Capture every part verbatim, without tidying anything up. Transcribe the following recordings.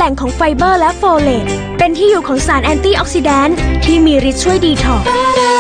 แหล่งของไฟเบอร์และโฟเลตเป็นที่อยู่ของสารแอนตี้ออกซิแดนต์ที่มีฤทธิ์ช่วยดีท็อกซ์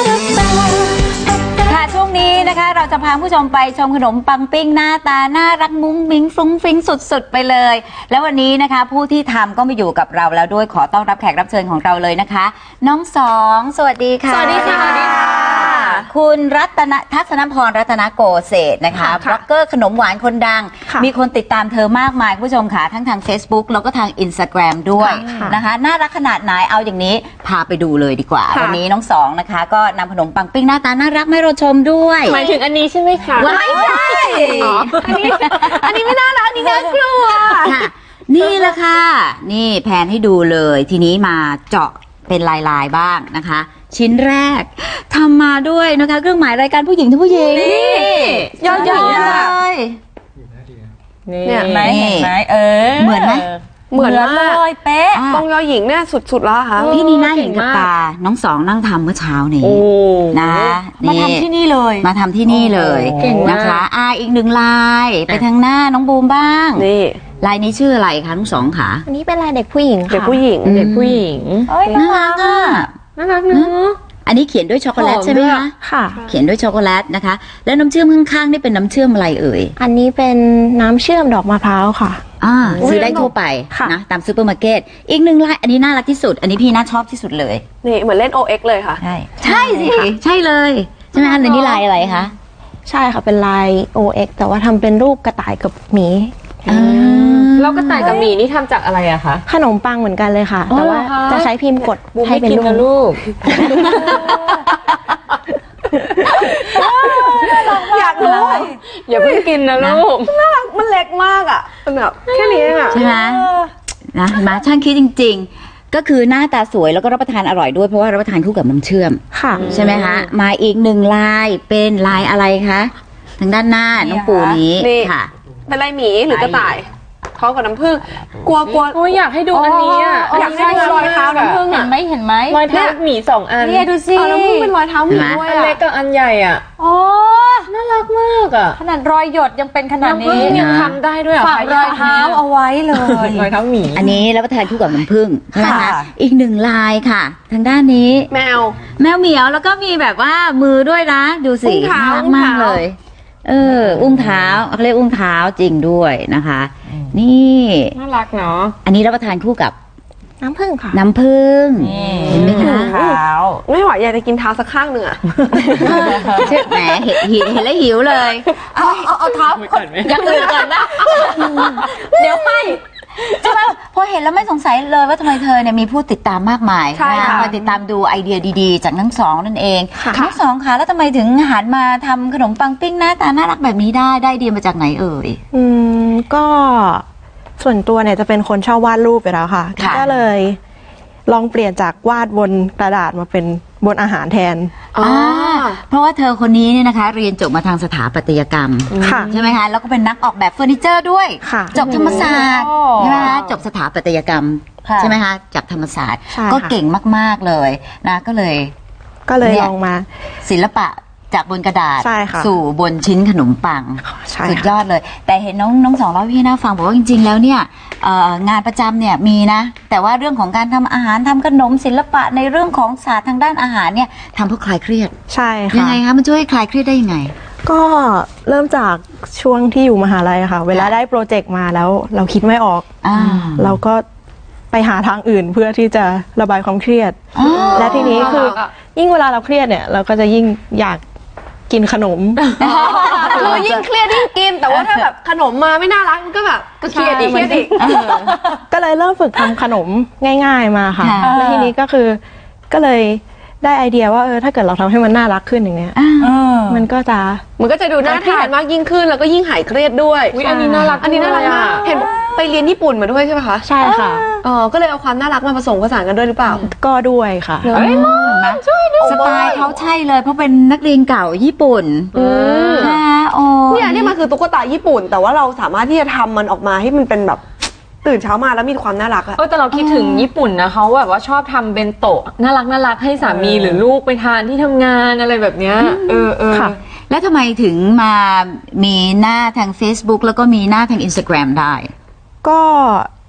ค่ะช่วงนี้นะคะเราจะพาผู้ชมไปชมขนมปังปิ้งหน้าตาน่ารักมุ้งมิ้งฟรุ้งฟริ้งสุดๆไปเลยแล้ววันนี้นะคะผู้ที่ทำก็มาอยู่กับเราแล้วด้วยขอต้อนรับแขกรับเชิญของเราเลยนะคะน้องสองสวัสดีค่ะสวัสดีค่ะคุณรัตนทัศนพรรัตนโกเศษนะคะบล็อกเกอร์ขนมหวานคนดังมีคนติดตามเธอมากมายผู้ชมค่ะทั้งทาง Facebook แล้วก็ทาง Instagram ด้วยนะคะน่ารักขนาดไหนเอาอย่างนี้พาไปดูเลยดีกว่าวันนี้น้องสองนะคะก็นำขนมปังปิ้งหน้าตาน่ารักให้เราชมด้วยหมายถึงอันนี้ใช่ไหมคะไม่ใช่อันนี้อันนี้ไม่น่ารักอันนี้น่ากลัวค่ะนี่แหละค่ะนี่แผนให้ดูเลยทีนี้มาเจาะเป็นลายๆบ้างนะคะชิ้นแรกทำมาด้วยนะคะเครื่องหมายรายการผู้หญิงทุกผู้หญิงนี่ยอดๆเลยเนี่ยไหมเห็นไหมเออเหมือนไหมเหมือนเลยเป๊ะตรงยอหญิงเนี่ยสุดๆแล้วค่ะพี่นี่น่าเห็นกับตาน้องสองนั่งทำเมื่อเช้านี้นะมาทำที่นี่เลยมาทำที่นี่เลยนะคะอ่าอีกหนึ่งลายไปทางหน้าน้องบูมบ้างนี่ลายนี้ชื่ออะไรคะน้องสองขาอันนี้เป็นลายเด็กผู้หญิงค่ะเด็กผู้หญิงเด็กผู้หญิงน่ารักอ่ะน่ารักเนอะอันนี้เขียนด้วยช็อกโกแลตใช่ไหมคะค่ะเขียนด้วยช็อกโกแลตนะคะแล้วน้ำเชื่อมข้างๆนี่เป็นน้ำเชื่อมอะไรเอ่ยอันนี้เป็นน้ำเชื่อมดอกมะพร้าวค่ะอ่าซื้อได้ทั่วไปนะตามซูเปอร์มาร์เก็ตอีกหนึ่งลายอันนี้น่ารักที่สุดอันนี้พี่น่าชอบที่สุดเลยนี่เหมือนเล่น โอ เอ็กซ์ เลยค่ะใช่ใช่สิใช่เลยใช่ไหมคะในนี้ลายอะไรคะใช่ค่ะเป็นลาย โอ เอ็กซ์ แต่ว่าทำเป็นรูปกระต่ายกับหมีแล้วกระต่ายกับหมีนี่ทำจากอะไรอะคะขนมปังเหมือนกันเลยค่ะแต่ว่าจะใช้พิมพ์กดให้เป็นรูปอยากรู้อย่าเพิ่งกินนะลูกน่ารักมันเล็กมากอ่ะมันแบบแค่นี้อ่ะใช่ไหมนะมาช่างคิดจริงๆก็คือหน้าตาสวยแล้วก็รับประทานอร่อยด้วยเพราะว่ารับประทานคู่กับน้ำเชื่อมค่ะใช่ไหมคะมาอีกหนึ่งลายเป็นลายอะไรคะทางด้านหน้าน้องปูนี้ค่ะเป็นลายหมีหรือกระต่ายพร้อมกับน้ำผึ้งกลัวกลัวโอ้ยอยากให้ดูอันนี้อ่ะอยากให้ดูรอยเท้าน้ำผึ้งอ่ะเห็นไหมเห็นไหมรอยเท้าหมีสองอันนี่ดูสิน้ำผึ้งเป็นรอยเท้าหมีด้วยอันเล็กกับอันใหญ่อ่ะโอ้น่ารักมากอ่ะขนาดรอยหยดยังเป็นขนาดนี้ยังทำได้ด้วยอ่ะฝากรอยเท้าเอาไว้เลยรอยเท้าหมีอันนี้รับประทานคู่กับน้ำผึ้งนะคะอีกหนึ่งลายค่ะทางด้านนี้แมวแมวเหมียวแล้วก็มีแบบว่ามือด้วยนะดูสิน่ารักมากเลยเอออุ้งเท้าเขาเรียกอุ้งเท้าจริงด้วยนะคะนี่น่ารักเนาะอันนี้รับประทานคู่กับน้ำผึ้งค่ะน้ำผึ้งเห็นไหมคะเท้าไม่ไหวอยากจะกินเท้าสักข้างหนึ่งอะแหมเห็นเห็นแล้วหิวเลยเอาเอาเอาเท้ายังอื่นก่อนนะเดี๋ยวไม่ใช่ไหมพอเห็นแล้วไม่สงสัยเลยว่าทำไมเธอเนี่ยมีผู้ติดตามมากมายคอยติดตามดูไอเดียดีๆจากทั้งสองนั่นเองทั้งสองค่ะแล้วทำไมถึงหันมาทำขนมปังปิ้งหน้าตาน่ารักแบบนี้ได้ได้ไอเดียมาจากไหนเอ่ยอืมก็ส่วนตัวเนี่ยจะเป็นคนชอบวาดรูปไปแล้วค่ะก็เลยลองเปลี่ยนจากวาดบนกระดาษมาเป็นบนอาหารแทนเพราะว่าเธอคนนี้เนี่ยนะคะเรียนจบมาทางสถาปัตยกรรมใช่ไหมคะแล้วก็เป็นนักออกแบบเฟอร์นิเจอร์ด้วยจบธรรมศาสตร์ใช่ไหมคะจบสถาปัตยกรรมใช่ไหมคะจากธรรมศาสตร์ก็เก่งมากๆเลยนะก็เลยก็เลยลองมาศิลปะจากบนกระดาษสู่บนชิ้นขนมปังสุดยอดเลยแต่เห็นน้องน้องสองเล่าพี่น่าฟังบอกว่าจริงๆแล้วเนี่ยงานประจำเนี่ยมีนะแต่ว่าเรื่องของการทำอาหารทำขนมศิลปะในเรื่องของศาสตร์ทางด้านอาหารเนี่ยทำเพื่อคลายเครียดใช่ค่ะยังไงคะมันช่วยคลายเครียดได้ยังไงก็เริ่มจากช่วงที่อยู่มหาลัยค่ะเวลาได้โปรเจกต์มาแล้วเราคิดไม่ออกเราก็ไปหาทางอื่นเพื่อที่จะระบายความเครียดและทีนี้คือยิ่งเวลาเราเครียดเนี่ยเราก็จะยิ่งอยากกินขนมคือยิ่งเครียดยิ่งกินแต่ว่าถ้าแบบขนมมาไม่น่ารักมันก็แบบก็เครียดอีกเครียดอีกก็เลยเริ่มฝึกทำขนมง่ายๆมาค่ะแล้วทีนี้ก็คือก็เลยได้ไอเดียว่าเออถ้าเกิดเราทำให้มันน่ารักขึ้นอย่างเงี้ยมันก็จะมันก็จะดูน่าทานมากยิ่งขึ้นแล้วก็ยิ่งหายเครียดด้วยอันนี้น่ารักอันนี้น่ารักมากเห็นไปเรียนญี่ปุ่นมาด้วยใช่ไหมคะใช่ค่ะอ๋อก็เลยเอาความน่ารักมาผสมผสานกันด้วยหรือเปล่าก็ด้วยค่ะเห็นไหมสไตล์เขาใช่เลยเพราะเป็นนักเรียนเก่าญี่ปุ่นใช่โอ้เนี่ยนี่มันคือตุ๊กตาญี่ปุ่นแต่ว่าเราสามารถที่จะทำมันออกมาให้มันเป็นแบบตื่นเช้ามาแล้วมีความน่ารักอะเออแต่เราคิดถึงญี่ปุ่นนะเขาแบบว่าชอบทำเบนโตะน่ารักน่ารักให้สามีหรือลูกไปทานที่ทำงานอะไรแบบเนี้ยเออเออแล้วทำไมถึงมามีหน้าทาง Facebook แล้วก็มีหน้าทาง Instagram ได้ก็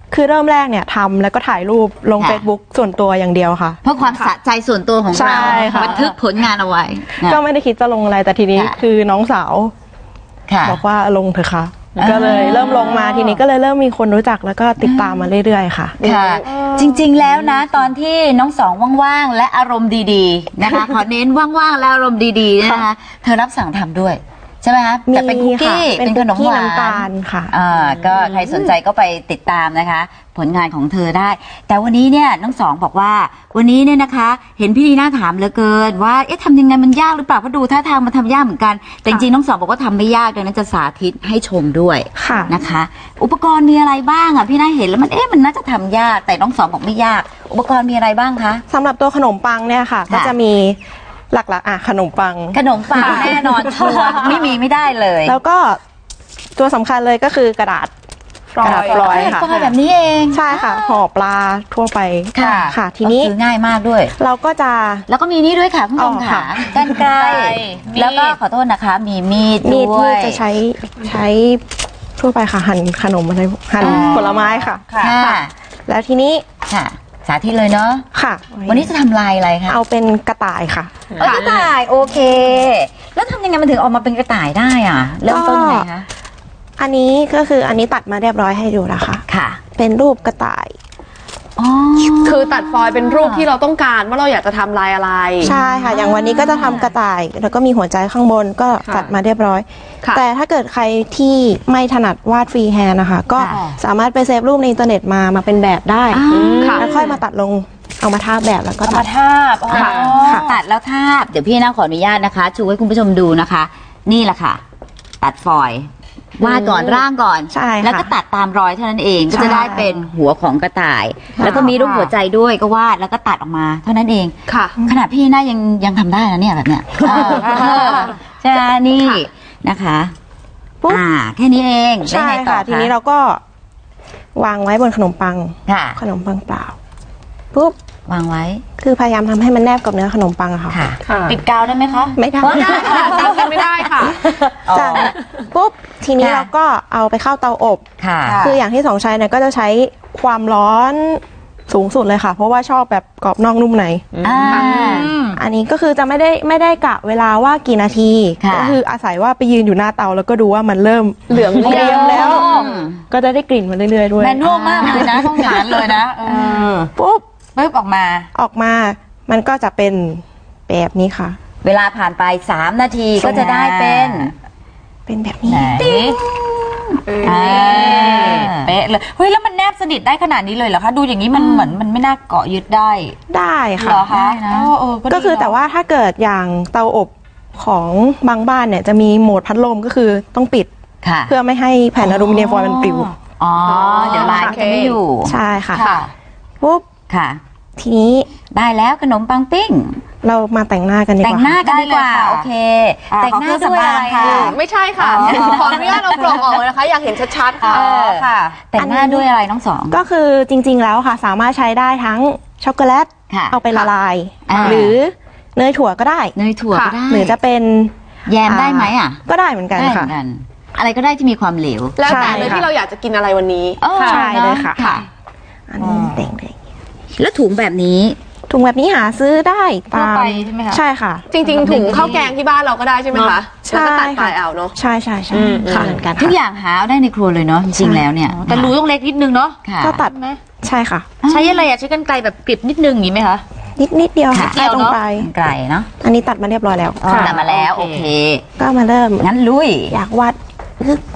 คือเริ่มแรกเนี่ยทำแล้วก็ถ่ายรูปลง Facebook ส่วนตัวอย่างเดียวค่ะเพราะความสะใจส่วนตัวของใช่เราค่ะบันทึกผลงานเอาไว้นะก็ไม่ได้คิดจะลงอะไรแต่ทีนี้ค่ะคือน้องสาวค่ะบอกว่าลงเถอะค่ะก็เลยเริ่มลงมาทีนี้ก็เลยเริ่มมีคนรู้จักแล้วก็ติดตามมาเรื่อยๆค่ะค่ะ จริงๆแล้วนะตอนที่น้องสองว่างๆและอารมณ์ดีๆนะคะ ขอเน้นว่างๆและอารมณ์ดีๆนะคะเธอรับสั่งทำด้วยใช่ไหมคะแต่เป็นคุกกี้มีค่ะเป็นขนมหวานเป็นคุกกี้น้ำตาลค่ะอ่าก็ใครสนใจก็ไปติดตามนะคะ ผลงานของเธอได้ แต่วันนี้เนี่ยน้องสองบอกว่าวันนี้เนี่ยนะคะ เห็นพี่ลีน่าถามเหลือเกินว่าเอ๊ะทำยังไงมันยากหรือเปล่าเพราะดูท่าทางมันทำยากเหมือนกันแต่จริงๆน้องสองบอกว่าทำไม่ยากดังนั้นจะสาธิตให้ชมด้วยค่ะนะคะ อุปกรณ์มีอะไรบ้างอ่ะพี่น่าเห็นแล้วมันเอ๊ะมันน่าจะทำยากแต่น้องสองบอกไม่ยาก อุปกรณ์มีอะไรบ้างคะสำหรับตัวขนมปังเนี่ยค่ะ ก็จะมีหลักๆอ่ะขนมปังขนมปังแน่นอนชัวร์ไม่มีไม่ได้เลยแล้วก็ตัวสำคัญเลยก็คือกระดาษกระดาษฟลอยด์ค่ะฟอยแบบนี้เองใช่ค่ะห่อปลาทั่วไปค่ะค่ะ ทีนี้ก็คือง่ายมากด้วยเราก็จะแล้วก็มีนี่ด้วยค่ะคุณผู้ชมอ๋อค่ะค่ะกรรไกรมีดแล้วก็ขอโทษนะคะ มีมีดมีดด้วที่ยจะใช้ใช้ทั่วไปค่ะหั่นขนมอะไรหั่นอ่าผลไม้ค่ะค่ะแล้วทีนี้ค่ะ สาธิตเลยเนาะค่ะวันนี้จะทำลายอะไรคะเอาเป็นกระต่ายค่ะเอ้ยกระต่ายโอเค แล้วทำยังไงมันถึงออกมาเป็นกระต่ายได้อ่ะเริ่มต้นยังไงคะอันนี้ก็คืออันนี้ตัดมาเรียบร้อยให้ดูแล้วค่ะค่ะเป็นรูปกระต่ายอ๋อคือตัดฟอยล์เป็นรูปที่เราต้องการว่าเราอยากจะทำลายอะไรใช่ค่ะ อย่างวันนี้ก็จะทำกระต่าย แล้วก็มีหัวใจข้างบนก็ค่ะตัดมาเรียบร้อยค่ะแต่ถ้าเกิดใครที่ไม่ถนัดวาดฟรีแฮนด์นะคะ ก็ค่ะสามารถไปเซฟรูปในอินเทอร์เน็ตมามาเป็นแบบได้ค่ะแล้วค่อยมาตัดลงเอามาทาบแบบแล้วก็ตัมาดทาบอ๋อค่ะค่ะตัดแล้วทาบ เดี๋ยวพี่นั่งขออนุญาตนะคะ ชูให้คุณผู้ชมดูนะคะ นี่แหละค่ะ ตัดฟอยล์วาดก่อนร่างก่อนใช่ค่ะแล้วก็ตัดตามรอยเท่านั้นเองก็จะใช่ได้เป็นหัวของกระต่าย แล้วก็มีรูปหัวใจด้วยก็วาดแล้วก็ตัดออกมา เท่านั้นเองค่ะขนาดพี่น่ายังยังทำได้นะเนี่ยแบบเนี้ยเออใช่ไหมนี่ค่ะนะคะปุ๊บอ่าแค่นี้เองใช่ได้ไงต่อค่ะ ทีนี้เราก็วางไว้บนขนมปังค่ะขนมปังเปล่าปุ๊บวางไว้คือพยายามทำให้มันแนบกับเนื้อขนมปังอะค่ะค่ะค่ะติดกาวได้ไหมคะไม่ได้ไม่ได้ค่ะทำกันไม่ได้ค่ะจากปุ๊บทีนี้ค่ะเราก็เอาไปเข้าเตาอบค่ะคืออย่างที่สองใช้เนี่ยก็จะใช้ความร้อนสูงสุดเลยค่ะ เพราะว่าชอบแบบกรอบนอกนุ่มในอ่าอันนี้ก็คือจะไม่ได้ไม่ได้กะเวลาว่ากี่นาทีค่ะก็คืออาศัยว่าไปยืนอยู่หน้าเตาแล้วก็ดูว่ามันเริ่มเหลืองเกรียมแล้วอืมก็จะได้กลิ่นมาเรื่อยๆด้วยแมนนวลมากเลยนะต้องงานเลยนะเออปุ๊บปึ๊บออกมาออกมามันก็จะเป็นแบบนี้ค่ะเวลาผ่านไปสามนาทีก็จะได้เป็นเป็นแบบนี้ไหนอ่าเป๊ะเลยเฮ้ยแล้วมันแนบสนิทได้ขนาดนี้เลยเหรอคะดูอย่างนี้มันเหมือนมันไม่น่าเกาะยึดได้ได้เหค่ะรอคะได้นะเออเออดีก็คือแต่ว่าถ้าเกิดอย่างเตาอบของบางบ้านเนี่ยจะมีโหมดพัดลมก็คือต้องปิดค่ะเพื่อไม่ให้แผ่นอลูมิเนียมฟอยล์มันปลิวอ๋อเดี๋ยวลายมันจะไม่อยู่ใช่ค่ะค่ะปุ๊บค่ะทีนี้ได้แล้วขนมปังปิ้งเรามาแต่งหน้ากันดีกแต่งว่าหน้ากันดีกว่าได้เลยค่ะโอเคอ่าแต่งหน้าด้วยอะไรค่ะคะไม่ใช่ค่ะ ขออนุญาตเอากล่องออกเลยนะคะ อยากเห็นชัดๆค่ะเออค่ะแต่งหน้าด้วยอะไรน้องสองก็คือจริงๆแล้วค่ะ สามารถใช้ได้ทั้งช็อกโกแลตค่ะเอาไปละลายอ่าหรือเนยถั่วก็ได้เนยถั่วก็ได้หรือจะเป็นแยมได้ไหมอ่ะก็ได้เหมือนกันได้เหค่ะมือนกัน อะไรก็ได้ที่มีความเหลวแล้วแต่ใช่เลยค่ะที่เราอยากจะกินอะไรวันนี้เออใช่เลยค่ะค่ะอันนี้แต่งเลยแล้วถุงแบบนี้ถุงแบบนี้หาซื้อได้ตามทั่วไปใช่ไหมคะใช่ค่ะจริงๆ ถุงข้าวแกงที่บ้านเราก็ได้ใช่ไหมคะใช่แล้วก็ตัดปค่ะลายเอาเนาะใช่ใช่ใช่อืมค่ะเหมือนกันทุกค่ะอย่างหาเอาได้ในครัวเลยเนาะจริงๆแล้วเนี่ยแต่รูต้องเล็กนิดนึงเนาะค่ะก็ตัดใช่ค่ะใช้อะไรอะใช้กรรไกรแบบกริบนิดนึงอย่างนี้ไหมคะนิดนิดเดียวค่ะเดียวตรงเนอะปลายไกลเนาะอันนี้ตัดมาเรียบร้อยแล้วตัดมาแล้วโอเคก็มาเริ่มงั้นลุยอยากวาดอึ๊ก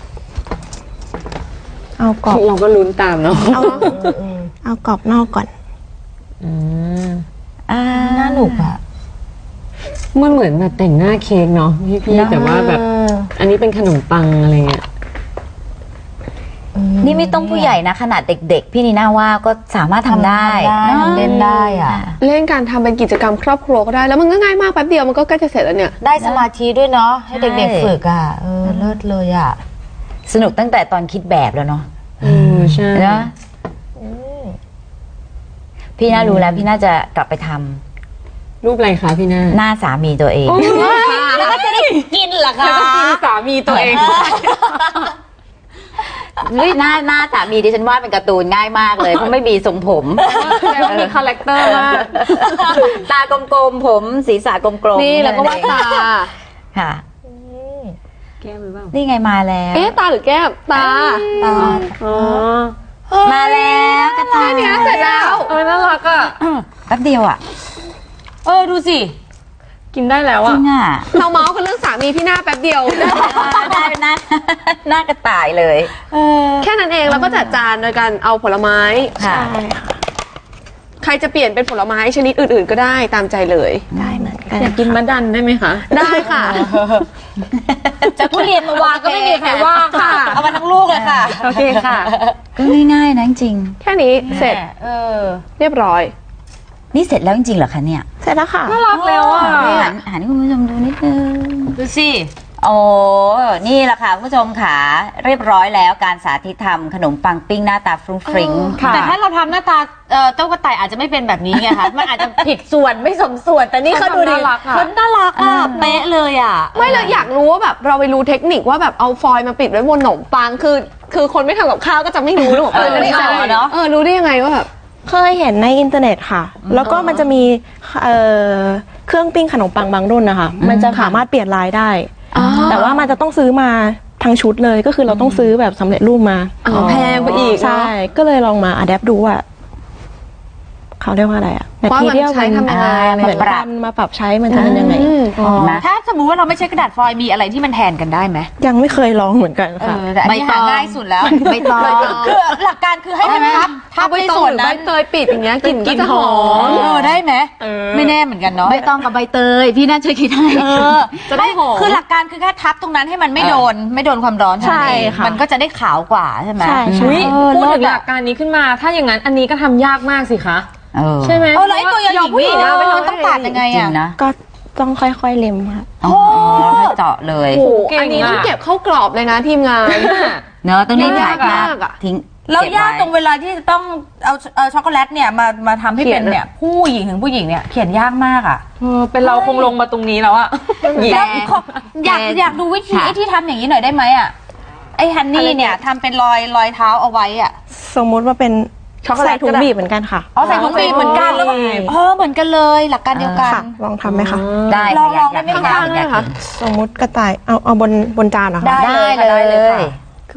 เอากรอบเราก็ลุ้นตามเนาะเอาเอากรอบนอกก่อนอ่าน่าหนุกอะมันเหมือนแบบแต่งหน้าเค้กเนาะพี่พี่แต่ว่าแบบอันนี้เป็นขนมปังอะไรเงี้ยนี่ไม่ต้องผู้ใหญ่นะ ขนาดเด็กๆ พี่นีน่าว่าก็สามารถทำได้ทำได้เล่นได้อะเล่นการทำเป็นกิจกรรมครอบครัวก็ได้ แล้วมันก็ง่ายมากแป๊บเดียวมันก็ใกล้จะเสร็จแล้วเนี่ยได้สมาธิด้วยเนาะให้ใช่เด็กๆฝึกอะเออเลิศเลยอะสนุกตั้งแต่ตอนคิดแบบแล้วเนาะเออใช่นะพี่น่ารู้แล้วพี่น่าจะกลับไปทำรูปอะไรคะพี่หน้าหน้าสามีตัวเองแล้วก็จะได้กินเหรอคะแล้วก็กินสามีตัวเองหน้าหน้าสามีดิฉันวาดเป็นการ์ตูนง่ายมากเลยเพราะไม่มีทรงผมแล้วมีคาแรคเตอร์มากตากลมๆผมศีรษะกลมๆนี่แล้วก็วาดตาค่ะแก้มหรือเปล่านี่ไงมาแล้วเอ๊ะตาหรือแก้มตาตาอ๋อมาแล้วกระต่ายแค่นี้เสร็จแล้วเออน่ารักอ่ะแป๊บเดียวอ่ะเออ ดูสิกินได้แล้วจริอ่ะงอ่ะเราเมาส์กันเรื่องสามีพี่หน้าแป๊บเดียวได้เป็นหน้าหน้ากระต่ายเลยแค่นั้นเองแล้วก็จัดจานโดยการเอาผลไม้ค่ะใช่ค่ะใครจะเปลี่ยนเป็นผลไม้ชนิดอื่นๆก็ได้ตามใจเลยได้เหมือนกันอยากกินมะดันได้ไหมคะได้ค่ะจะทุเรียนมาวางก็ไม่มีใครว่าค่ะเอามาทั้งลูกเลยค่ะโอเคค่ะก็ง่ายๆนะจริงแค่นี้เสร็จเออเรียบร้อยๆนี่เสร็จแล้วจริงๆเหรอคะเนี่ยเสร็จแล้วค่ะน่ารักแล้วอ่ะหันหันให้คุณผู้ชมดูนิดนึงดูสิโอ้ นี่แหละค่ะคุณผู้ชมค่ะเรียบร้อยแล้วการสาธิตทำขนมปังปิ้งหน้าตาฟรุ้งฟริ้งแต่ถ้าเราทำหน้าตาเอ่อเจ้ากระต่ายอาจจะไม่เป็นแบบนี้ไงคะ มันอาจจะผิดส่วนไม่สมส่วน แต่นี่เขาดูดิน่ารักอะเขาน่ารักอ่ะ เป๊ะเลยอ่ะไม่เลยอยากรู้ว่าแบบเราไปรู้เทคนิคว่าแบบเอาฟอยล์มาปิดไว้บนขนมปังคือ คือคนไม่ทำกับข้าวก็จะไม่รู้หรอกเออไม่ออกเนอะเออรู้ได้ยังไงว่าแบบเคยเห็นในอินเทอร์เน็ตค่ะ แล้วก็มันจะมีเอ่อเครื่องปิ้งขนมปังบางรุ่นนะคะ มันจะสามารถเปลี่ยนลายได้ แต่ว่ามันจะต้องซื้อมาทั้งชุดเลย ก็คือเราต้องซื้อแบบสำเร็จรูปมาอ๋อแพงไปอีกใช่ ก็เลยลองมาอัดแอปดูว่าเขาเรียกว่าอะไรอะว่ามัน material ใช้ทำยังไงเหมือนกันมาปรับใช้มันจะเป็นยังไงนะถ้าสมมติว่าเราไม่ใช้กระดาษฟอยล์มีอะไรที่มันแทนกันได้ไหมยังไม่เคยลองเหมือนกันค่ะแต่อันนี้หาง่ายสุดแล้วใบตองคือหลักการคือให้มันทับทับใบในตองส่วหนรือใบนั้นเตยปิดอย่างเงี้ยกลิ่นก็จะหอมเออได้ไหมไม่แน่เหมือนกันเนาะใบตองกับใบเตยพี่น่าจะคิดให้เออจะได้หอมคือหลักการคือแค่ทับตรงนั้นให้มันไม่โดนไม่โดนความร้อนเท่านั้นเองใช่ค่ะมันก็จะได้ขาวกว่าใช่ไหมใช่ใช่อุ๊ยเออพูดถึงเลิศอะหลักการนี้ขึ้นมา ถ้าอย่างนั้นอันนี้ก็ทำยากมากสิคะเออใช่ไหมเออแล้วไอ้ตัวยาหญิงนี่ยอมผู้หญิงนะอะมันต้องตัดยังไงจริอ่ะงนะก็ต้องค่อยๆเล็มค่ะอ๋อถ้าเจาะเลยโอ้โหเก่งอะอันนี้ต้องเก็บเข้ากรอบเลยนะทีมงานเนอะต้องรีบถ่ายภาพยากอะทิ้งแล้วเบยากไว้ตรงเวลาที่จะต้องเอาเอาช็อกโกแลตเนี่ยมามาทำให้เป็นเนี่ยผู้หญิงถึงผู้หญิงเนี่ยเขียนยากมากอ่ะเออเป็นเราคงลงมาตรงนี้แล้วอะหยิบแต่ขออยากอยากดูวิธีค่ะไอ้ที่ทำอย่างนี้หน่อยได้ไหมอ่ะไอ้ฮันนี่เนี่ยทำเป็นรอยรอยเท้าเอาไว้อ่ะสมมุติว่าเป็นช็อกโกแลตใส่ถุก็งได้บีบเหมือนกันค่ะอ๋อใส่ถุงบีบเหมือนกันแล้วก็เออเหมือนกันเลยหลักการเดียวกันค่ะ ลองทำไหมคะได้ลองค่ะลองได้ไหมยากคะอยากอยากได้ค่ะสมมุติกระต่ายเอาเอาบนบนจานเหรอคะได้ได้เลยค่ะได้เลเลยยค่ะ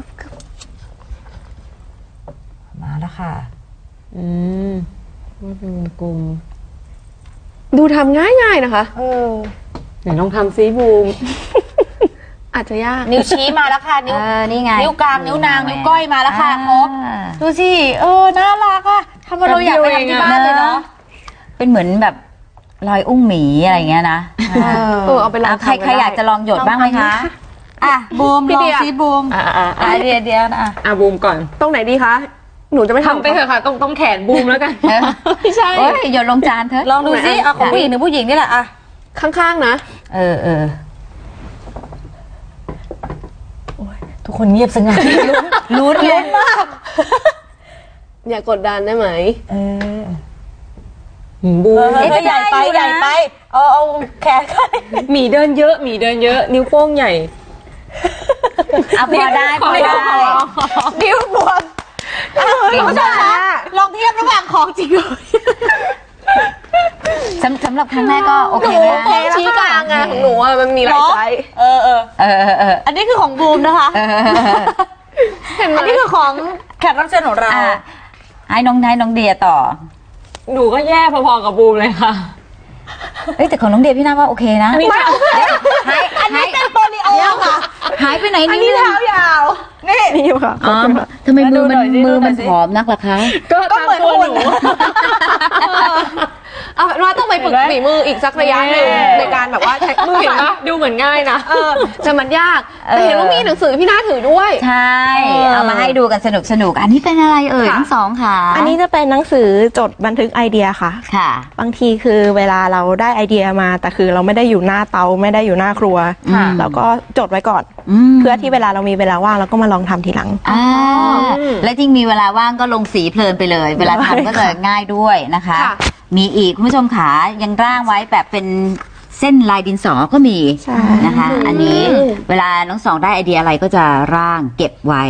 มาแล้วค่ะอืมว่าเป็นกลมดูทำง่ายๆนะคะเออไหนลองทำซีบูมอาจจะยากนิ้วชี้มาแล้วค่ะนิ้วเออนี่ไงนิ้วกลางนิ้วนางนิ้วก้อยมาแล้วค่ะครบอ่าดูสิเออน่ารักอ่ะทำให้เราอยากไปทำที่บ้านเลยเนาะเป็นเหมือนแบบรอยอุ้งหมีอะไรเงี้ยนะเออเอาไปลองอ่ะใครทำกันใครอยากจะลองหยดบ้างไหมคะ อ่ะบูมพี่ลองเดียซิบูมอ่าอ่าอ่ะเดียวเดียวนะอ่ะบูมก่อนตรงไหนดีคะ หนูจะไม่ทำทำไปเถอะค่ะ ตรงตรงแขนบูมแล้วกันไม่ใช่โอ้ยหยดลงจานเถอะลองดูสิเอาของผู้หญิงหรือผู้หญิงนี่แหละอ่ะข้างๆนะเออเออทุกคนเงียบสงัดลุ้นลุ้นมากอย่ากดดันได้ไหมเออบูมเอ๊ะใหญ่ไปใหญ่ไปเอาเอาแขนขึ้นหมีเดินเยอะหมีเดินเยอะ นิ้วโป้งใหญ่อ่ะพอได้พอได้นิ้วบวมเก่งมากลองเทียบระหว่างของจริงเลยสำสำหรับครั้งแรกก็โอเคนะโค้งชี้กลางไงของหนูอะมันมีหลายไซส์เออเออเออเออเอออันนี้คือของบูมนะคะเออเห็นไหมอันนี้คือของแขกรับเชิญของเราอ่ะให้น้องให้น้องเดียต่อหนูก็แย่พอๆกับบูมเลยค่ะเอ้ยแต่ของน้องเดียพี่น่าว่าโอเคนะอันนี้หายอันนี้เป็นโปลิโอค่ะหายไปไหนอันนิดนี้นึงเท้ายาว นี่นี่ค่ะอ๋อทำไมมือมันดูหน่อยสิมือดูหน่มัอยนสิผอมนักล่ะคะก็ก็ตามเหมือนตัวคุณหนูเอาเป็นว่าต้องไปฝึกฝีมืออีกสักระยะหนึ่งในการแบบว่าใช้มือเห็นปะดูเหมือนง่ายนะเออแต่มันยาก แต่เห็นว่ามีหนังสือพี่น้าถือด้วยใช่ เอามาให้ดูกันสนุกสนุกอันนี้เป็นอะไรเอ่ยค่ะทั้งสองค่ะอันนี้จะเป็นหนังสือจดบันทึกไอเดียค่ะค่ะบางทีคือเวลาเราได้ไอเดียมา แต่คือเราไม่ได้อยู่หน้าเตาไม่ได้อยู่หน้าครัวค่ะเราก็จดไว้ก่อนมเพื่อที่เวลาเรามีเวลาว่างเราก็มาลองทำทีหลังอ่าและจริงมีเวลาว่างก็ลงสีเพลินไปเลย เวลาทำก็จะง่ายด้วยนะคะค่ะมีอีกคุณผู้ชมขายังร่างไว้แบบเป็นเส้นลายดินสอก็มีใช่นะคะ อันนี้เวลาน้องสองได้ไอเดียอะไรก็จะร่างเก็บไว้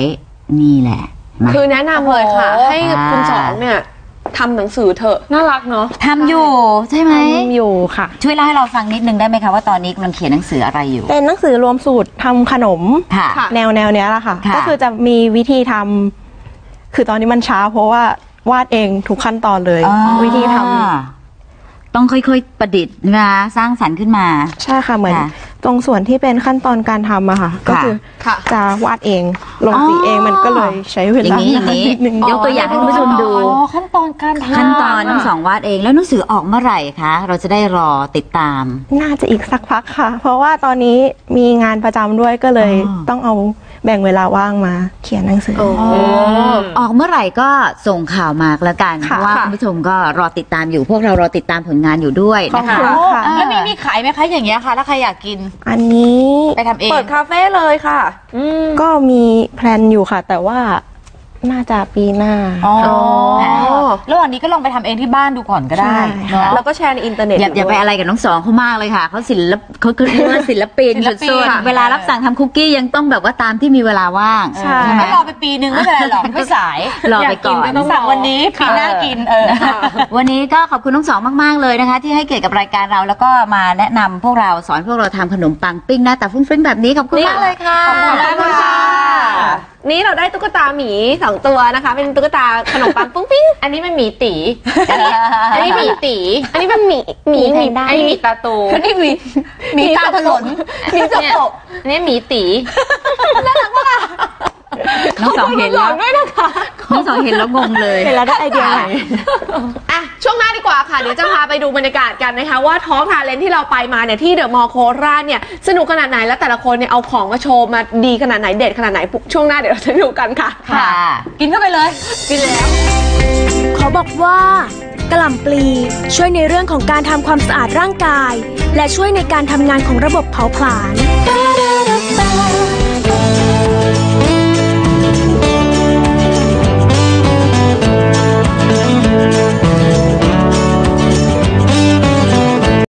นี่แหละมาคือแนะนำเลยค่ะ ให้คุณอ่าสองเนี่ยทำหนังสือเถอะน่ารักเนาะทำอยู่ใช่ไหมทำอยู่ค่ะช่วยเล่าให้เราฟังนิดนึงได้ไหมคะว่าตอนนี้กำลังเขียนหนังสืออะไรอยู่เป็นหนังสือรวมสูตรทำขนมค่ะแนวแนวเนี้ยแหละค่ะค่ะก็คือจะมีวิธีทำคือตอนนี้มันช้าเพราะว่าวาดเองทุกขั้นตอนเลยอ๋อวิธีทำต้องค่อยๆประดิษฐ์นะสร้างสรรค์ขึ้นมาใช่ค่ะเหมือนค่ะตรงส่วนที่เป็นขั้นตอนการทำอะค่ะ ก็คือค่ะจะวาดเองลงสีเองมันก็เลยใช้เวอย่าลางนี้อย่างนี้นิดนึงยกตัวอย่างให้คุณผู้ชมดูอ๋อขั้นตอนการทำขั้นตอนทั้งสองวาดเองแล้วหนังสือออกเมื่อไหร่คะเราจะได้รอติดตามน่าจะอีกสักพักค่ะ เพราะว่าตอนนี้มีงานประจำด้วยก็เลยอ๋อต้องเอาแบ่งเวลาว่างมาเขียนหนังสือออกเมื่อไหร่ก็ส่งข่าวมาแล้วกันเพค่ะราะว่าคุณผู้ชมก็รอติดตามอยู่ พวกเรารอติดตามผลงานอยู่ด้วยขอบนะคะคุณค่ะแล้วมีมีขายไหมคะอย่างเงี้ยค่ะถ้าใครอยากกินอันนี้ไปทำเองเปิดคาเฟ่เลยค่ะก็มีแพลนอยู่ค่ะ แต่ว่าน่าจะปีหน้าอ๋อระหว่างนี้ก็ลองไปทำเองที่บ้านดูก่อนก็ได้ใช่เนาะแล้วก็แชร์ในอินเทอร์เน็ตอย่าอย่าไปอะไรกับน้องสองเขามากเลยค่ะเขาศิลปเขาเขาเรียกว่าศิลปินศิลปินสุดๆเวลารับสั่งทำคุกกี้ยังต้องแบบว่าตามที่มีเวลาว่างใช่ไหมก็รอไปปีนึงไม่เป็นไรหรอกไม่สายรอไปก่อนยาต้องสั่งวันนี้ปีหน้ากินเออวันนี้ก็ขอบคุณน้องสองมากๆเลยนะคะ ที่ให้เกียรติกับรายการเราแล้วก็มาแนะนำพวกเราสอนพวกเราทำขนมปังปิ้งหน้าตาฟุ้งฟิ้งแบบนี้ขอบคุณมากเลยค่ะขอบคุณค่ะนี่เราได้ตุ๊กตาหมีสองตัวนะคะ เป็นตุ๊กตาขนมปังปุ้งปิ้งอันนี้เป็นหมีตีอันนี้หมีตี อันนี้เป็นหมีหมีหมีอันนี้หมีตาโตอันนี้หมีหมีตาถลนหมีสกปรกอันนี้หมีตีน้องสองเห็นแล้วด้วยนะคะน้องสองเห็นแล้วงงเลยเห็นแล้วได้ไอเดียใหม่อ่ะช่วงหน้าดีกว่าค่ะ เดี๋ยวจะพาไปดูบรรยากาศกันนะคะ ว่าท้องทาเลนที่เราไปมาเนี่ยที่เดอะมอลล์โคราชเนี่ยสนุกขนาดไหนและแต่ละคนเนี่ยเอาของมาโชว์มาดีขนาดไหนเด็ดขนาดไหนช่วงหน้าเดี๋ยวเราจะดูกันค่ะค่ะกินเข้าไปเลยกินแล้วขอบอกว่ากะหล่ำปลีช่วยในเรื่องของการทำความสะอาดร่างกาย และช่วยในการทำงานของระบบเผาผลาญ